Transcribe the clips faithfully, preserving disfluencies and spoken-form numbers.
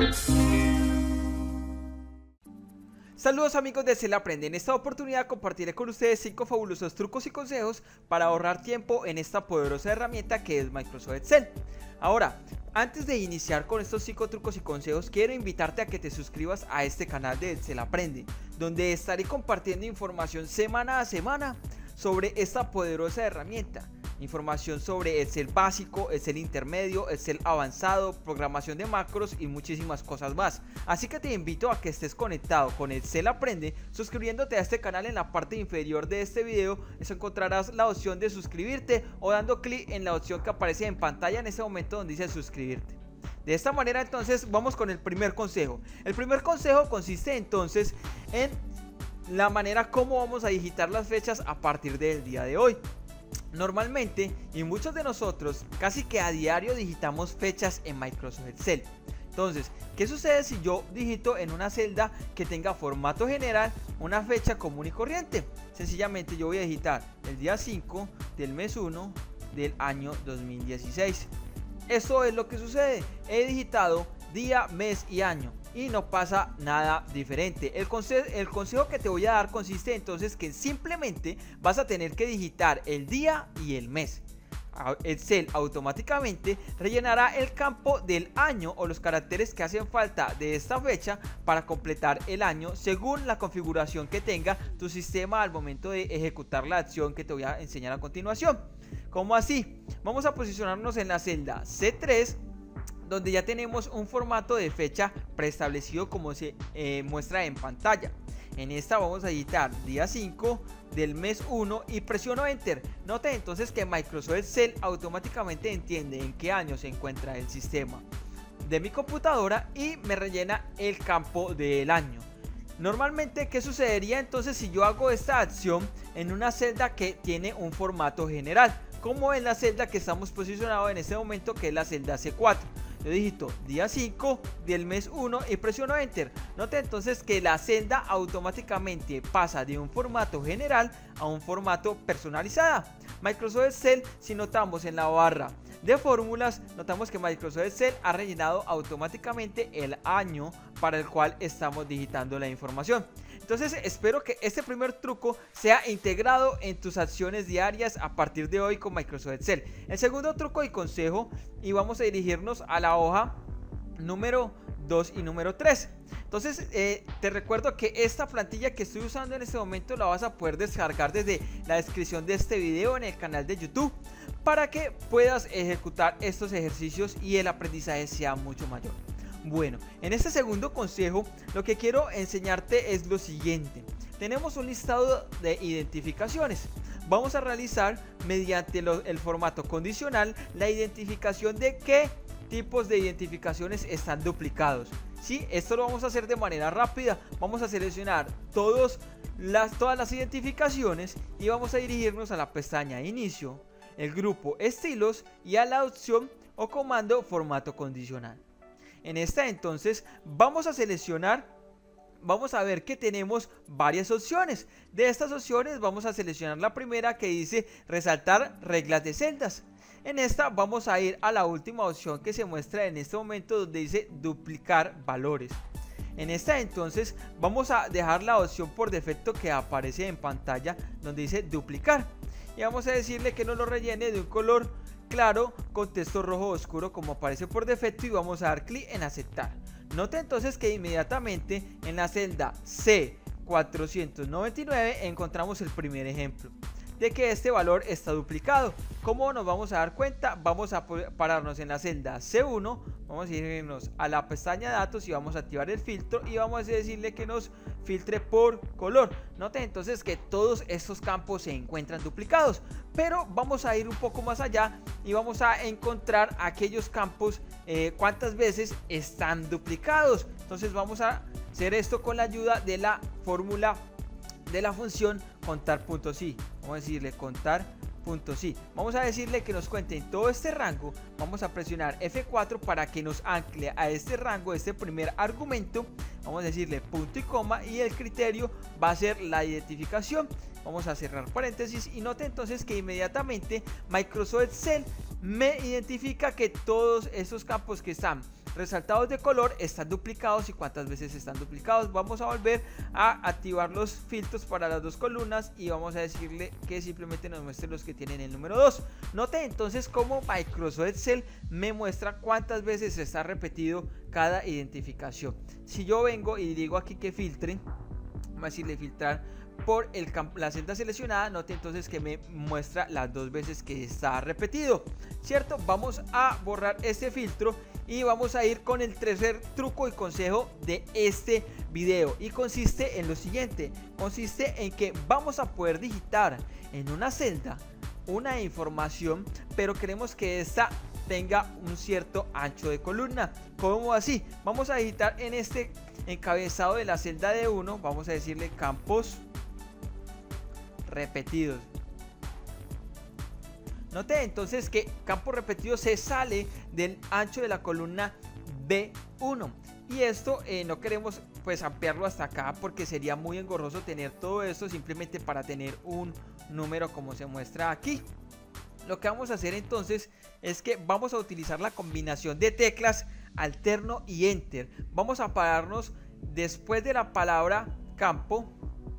Saludos amigos de Excel Aprende. En esta oportunidad compartiré con ustedes cinco fabulosos trucos y consejos para ahorrar tiempo en esta poderosa herramienta que es Microsoft Excel. Ahora, antes de iniciar con estos cinco trucos y consejos, quiero invitarte a que te suscribas a este canal de Excel Aprende, donde estaré compartiendo información semana a semana sobre esta poderosa herramienta. Información sobre Excel básico, Excel intermedio, Excel avanzado, programación de macros y muchísimas cosas más. Así que te invito a que estés conectado con Excel Aprende, suscribiéndote a este canal. En la parte inferior de este video encontrarás la opción de suscribirte o dando clic en la opción que aparece en pantalla en este momento donde dice suscribirte. De esta manera entonces vamos con el primer consejo. El primer consejo consiste entonces en la manera como vamos a digitar las fechas a partir del día de hoy. Normalmente, y muchos de nosotros casi que a diario digitamos fechas en Microsoft Excel. Entonces, ¿qué sucede si yo digito en una celda que tenga formato general una fecha común y corriente? Sencillamente yo voy a digitar el día cinco del mes uno del año dos mil dieciséis. Eso es lo que sucede. He digitado día, mes y año y no pasa nada diferente. El consejo, el consejo que te voy a dar consiste entonces que simplemente vas a tener que digitar el día y el mes. Excel automáticamente rellenará el campo del año o los caracteres que hacen falta de esta fecha para completar el año según la configuración que tenga tu sistema al momento de ejecutar la acción que te voy a enseñar a continuación. ¿Cómo así? Vamos a posicionarnos en la celda C tres, donde ya tenemos un formato de fecha preestablecido como se eh, muestra en pantalla. En esta vamos a digitar día cinco del mes uno y presiono Enter. Note entonces que Microsoft Excel automáticamente entiende en qué año se encuentra el sistema de mi computadora y me rellena el campo del año. Normalmente, ¿qué sucedería entonces si yo hago esta acción en una celda que tiene un formato general? Como en la celda que estamos posicionados en este momento, que es la celda C cuatro. Yo digito día cinco del mes uno y presiono Enter. Note entonces que la celda automáticamente pasa de un formato general a un formato personalizada. Microsoft Excel, si notamos en la barra de fórmulas, notamos que Microsoft Excel ha rellenado automáticamente el año para el cual estamos digitando la información. Entonces espero que este primer truco sea integrado en tus acciones diarias a partir de hoy con Microsoft Excel. El segundo truco y consejo, y vamos a dirigirnos a la hoja número dos y número tres. Entonces eh, te recuerdo que esta plantilla que estoy usando en este momento la vas a poder descargar desde la descripción de este video en el canal de YouTube, para que puedas ejecutar estos ejercicios y el aprendizaje sea mucho mayor. Bueno, en este segundo consejo lo que quiero enseñarte es lo siguiente. Tenemos un listado de identificaciones. Vamos a realizar mediante lo, el formato condicional la identificación de qué tipos de identificaciones están duplicados. Sí, esto lo vamos a hacer de manera rápida. Vamos a seleccionar todos las, todas las identificaciones y vamos a dirigirnos a la pestaña Inicio, el grupo Estilos y a la opción o comando Formato condicional. En esta entonces vamos a seleccionar, vamos a ver que tenemos varias opciones. De estas opciones vamos a seleccionar la primera que dice resaltar reglas de celdas. En esta vamos a ir a la última opción que se muestra en este momento, donde dice duplicar valores. En esta entonces vamos a dejar la opción por defecto que aparece en pantalla, donde dice duplicar, y vamos a decirle que nos lo rellene de un color claro con texto rojo oscuro como aparece por defecto, y vamos a dar clic en aceptar. Note entonces que inmediatamente en la celda C cuatrocientos noventa y nueve encontramos el primer ejemplo de que este valor está duplicado. ¿Cómo nos vamos a dar cuenta? Vamos a pararnos en la celda C uno, vamos a irnos a la pestaña datos y vamos a activar el filtro y vamos a decirle que nos filtre por color. Note entonces que todos estos campos se encuentran duplicados, pero vamos a ir un poco más allá y vamos a encontrar aquellos campos eh, cuántas veces están duplicados. Entonces vamos a hacer esto con la ayuda de la fórmula de la función contar.si. Vamos a decirle contar punto sí. Vamos a decirle que nos cuente en todo este rango. Vamos a presionar F cuatro para que nos ancle a este rango, este primer argumento. Vamos a decirle punto y coma y el criterio va a ser la identificación. Vamos a cerrar paréntesis y note entonces que inmediatamente Microsoft Excel me identifica que todos esos campos que están resaltados de color están duplicados y cuántas veces están duplicados. Vamos a volver a activar los filtros para las dos columnas y vamos a decirle que simplemente nos muestre los que tienen el número dos. Note entonces cómo Microsoft Excel me muestra cuántas veces está repetido cada identificación. Si yo vengo y digo aquí que filtre, vamos a decirle filtrar por el la celda seleccionada, note entonces que me muestra las dos veces que está repetido, ¿cierto? Vamos a borrar este filtro y vamos a ir con el tercer truco y consejo de este video, y consiste en lo siguiente: consiste en que vamos a poder digitar en una celda una información, pero queremos que esta tenga un cierto ancho de columna. ¿Cómo así? Vamos a digitar en este encabezado de la celda de uno, vamos a decirle campos repetidos. Note entonces que campos repetidos se sale del ancho de la columna B uno, y esto eh, no queremos pues ampliarlo hasta acá porque sería muy engorroso tener todo esto simplemente para tener un número como se muestra aquí. Lo que vamos a hacer entonces es que vamos a utilizar la combinación de teclas alterno y enter. Vamos a pararnos después de la palabra campo.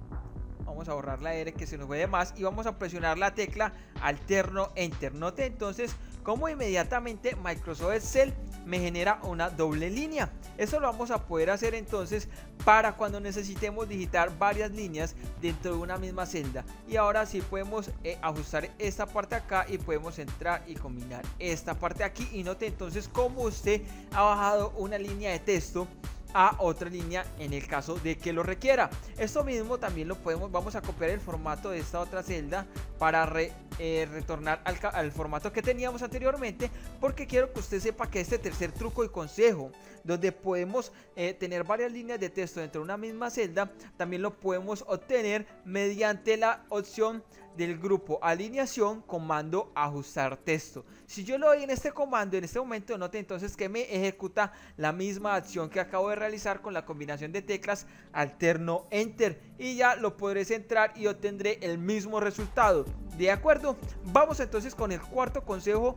Vamos a borrar la R que se nos fue de más y vamos a presionar la tecla alterno enter. Note entonces cómo inmediatamente Microsoft Excel me genera una doble línea. Eso lo vamos a poder hacer entonces para cuando necesitemos digitar varias líneas dentro de una misma celda. Y ahora sí podemos eh, ajustar esta parte acá y podemos entrar y combinar esta parte aquí. Y note entonces cómo usted ha bajado una línea de texto a otra línea en el caso de que lo requiera. Esto mismo también lo podemos, vamos a copiar el formato de esta otra celda para re, eh, retornar al, al formato que teníamos anteriormente, porque quiero que usted sepa que este tercer truco y consejo, donde podemos eh, tener varias líneas de texto dentro de una misma celda, también lo podemos obtener mediante la opción del grupo alineación, comando ajustar texto. Si yo le doy en este comando en este momento, note entonces que me ejecuta la misma acción que acabo de realizar con la combinación de teclas alterno enter, y ya lo podré centrar y obtendré el mismo resultado. ¿De acuerdo? Vamos entonces con el cuarto consejo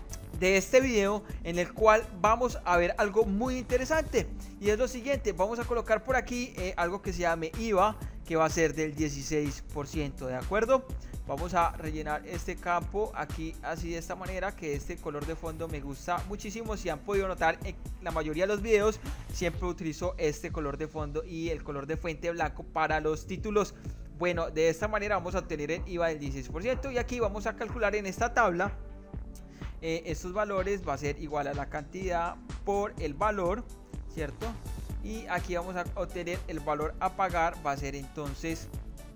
de este video, en el cual vamos a ver algo muy interesante, y es lo siguiente: vamos a colocar por aquí eh, algo que se llame I V A, que va a ser del dieciséis por ciento. ¿De acuerdo? Vamos a rellenar este campo aquí así, de esta manera, que este color de fondo me gusta muchísimo. Si han podido notar, en la mayoría de los videos siempre utilizo este color de fondo y el color de fuente blanco para los títulos. Bueno, de esta manera vamos a obtener el I V A del dieciséis por ciento, y aquí vamos a calcular en esta tabla eh, estos valores. Va a ser igual a la cantidad por el valor, ¿cierto? Y aquí vamos a obtener el valor a pagar, va a ser entonces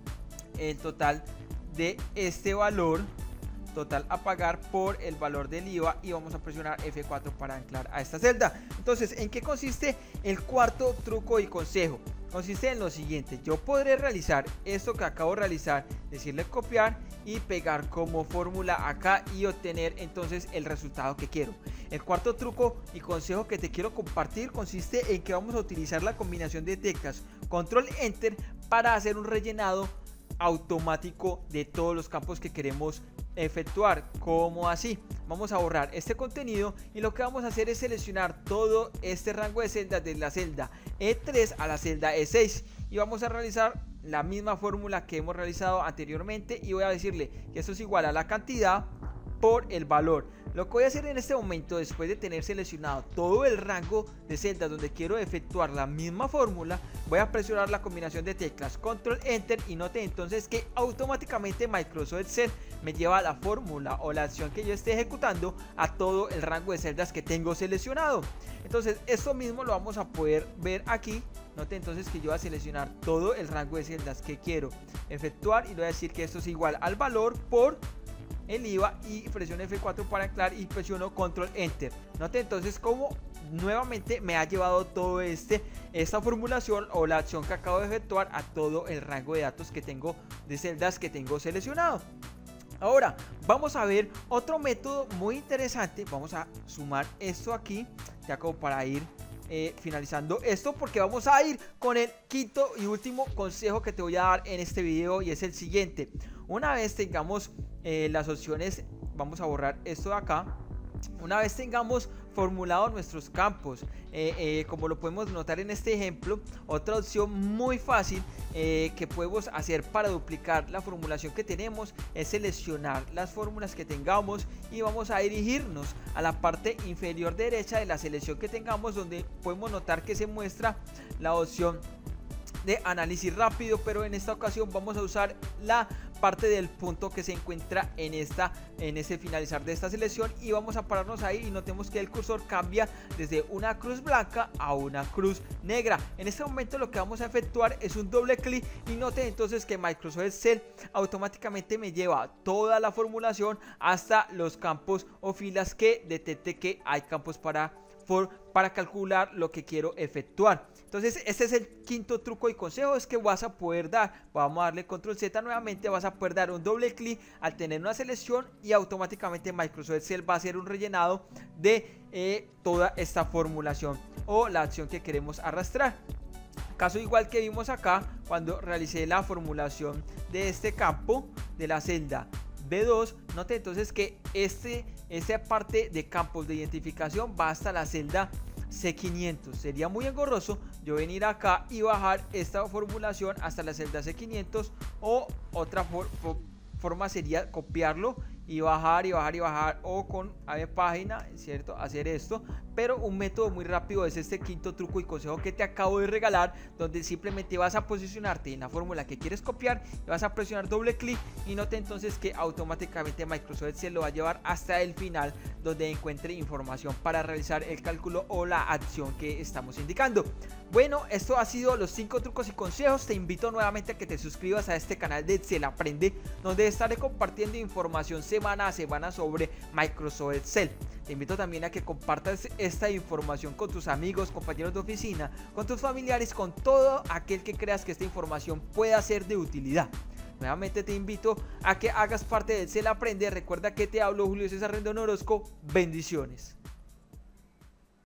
el total de este valor, total a pagar por el valor del I V A, y vamos a presionar F cuatro para anclar a esta celda. Entonces, ¿en qué consiste el cuarto truco y consejo? Consiste en lo siguiente: yo podré realizar esto que acabo de realizar, decirle copiar y pegar como fórmula acá y obtener entonces el resultado que quiero. El cuarto truco y consejo que te quiero compartir consiste en que vamos a utilizar la combinación de teclas control enter para hacer un rellenado automático de todos los campos que queremos efectuar. ¿Cómo así? Vamos a borrar este contenido y lo que vamos a hacer es seleccionar todo este rango de celdas de la celda E tres a la celda E seis, y vamos a realizar la misma fórmula que hemos realizado anteriormente, y voy a decirle que esto es igual a la cantidad por el valor. Lo que voy a hacer en este momento, después de tener seleccionado todo el rango de celdas donde quiero efectuar la misma fórmula, voy a presionar la combinación de teclas control enter, y note entonces que automáticamente Microsoft Excel me lleva la fórmula o la acción que yo esté ejecutando a todo el rango de celdas que tengo seleccionado. Entonces esto mismo lo vamos a poder ver aquí. Note entonces que yo voy a seleccionar todo el rango de celdas que quiero efectuar y le voy a decir que esto es igual al valor por el I V A, y presiono F cuatro para anclar y presiono control enter. Note entonces cómo nuevamente me ha llevado todo este esta formulación o la acción que acabo de efectuar a todo el rango de datos que tengo de celdas que tengo seleccionado. Ahora vamos a ver otro método muy interesante. Vamos a sumar esto aquí ya como para ir eh, finalizando esto, porque vamos a ir con el quinto y último consejo que te voy a dar en este video, y es el siguiente: una vez tengamos eh, las opciones, vamos a borrar esto de acá, Una vez tengamos formulado nuestros campos, eh, eh, como lo podemos notar en este ejemplo, otra opción muy fácil eh, que podemos hacer para duplicar la formulación que tenemos es seleccionar las fórmulas que tengamos y vamos a dirigirnos a la parte inferior derecha de la selección que tengamos, donde podemos notar que se muestra la opción de análisis rápido, pero en esta ocasión vamos a usar la parte del punto que se encuentra en esta en ese finalizar de esta selección y vamos a pararnos ahí y notemos que el cursor cambia desde una cruz blanca a una cruz negra. En este momento lo que vamos a efectuar es un doble clic y noten entonces que Microsoft Excel automáticamente me lleva toda la formulación hasta los campos o filas que detecte que hay campos para para calcular lo que quiero efectuar. Entonces este es el quinto truco y consejo, es que vas a poder dar, vamos a darle control Z nuevamente, vas a poder dar un doble clic al tener una selección y automáticamente Microsoft Excel va a hacer un rellenado de eh, toda esta formulación o la acción que queremos arrastrar. Caso igual que vimos acá cuando realicé la formulación de este campo de la celda B dos, note entonces que este, esta parte de campos de identificación va hasta la celda C quinientos. Sería muy engorroso yo venir acá y bajar esta formulación hasta la celda C quinientos, o otra for, for, forma sería copiarlo y bajar y bajar y bajar, o con a ver, página, ¿cierto? Hacer esto, pero un método muy rápido es este quinto truco y consejo que te acabo de regalar, donde simplemente vas a posicionarte en la fórmula que quieres copiar y vas a presionar doble clic y note entonces que automáticamente Microsoft Excel lo va a llevar hasta el final, donde encuentre información para realizar el cálculo o la acción que estamos indicando. Bueno, esto ha sido los cinco trucos y consejos. Te invito nuevamente a que te suscribas a este canal de Excel Aprende, donde estaré compartiendo información semana a semana sobre Microsoft Excel. Te invito también a que compartas esta información con tus amigos, compañeros de oficina, con tus familiares, con todo aquel que creas que esta información pueda ser de utilidad. Nuevamente te invito a que hagas parte de Excel Aprende. Recuerda que te hablo, Julio César Rendón Orozco. Bendiciones.